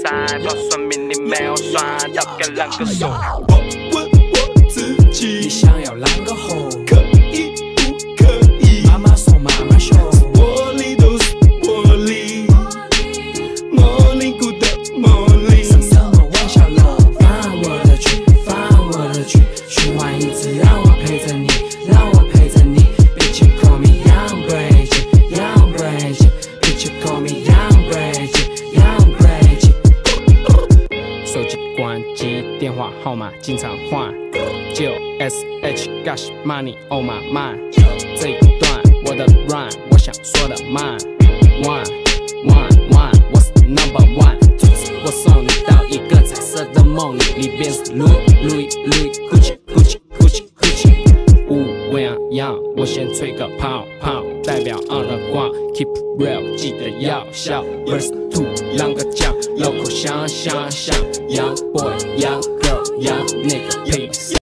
赛，不算命你没有算，要给两个手。 我问我自己， 你想要啷个红？ 可以不可以？ 妈妈说妈妈凶， 玻璃都是玻璃，茉莉谷的茉莉。 上什么玩笑了？放我的曲，放我的曲，循环一直让我陪着你，让我陪着你。Bitch you call me Young Brady, Young Brady, Bitch you call me Young Brady, Young Brady。手机关机，电话号码经常换，就 SH Gosh Money on my mind。这一段我的 rhyme， 我想说的慢。One,我是 number one。我送你到一个彩色的梦里，里边是 Louis Gucci。乌央，我先吹个泡泡，代表 on the 光 ，keep real， 记得要笑。Verse 2， 啷个讲 ，local 香，Young boy，Young girl，Young nigga，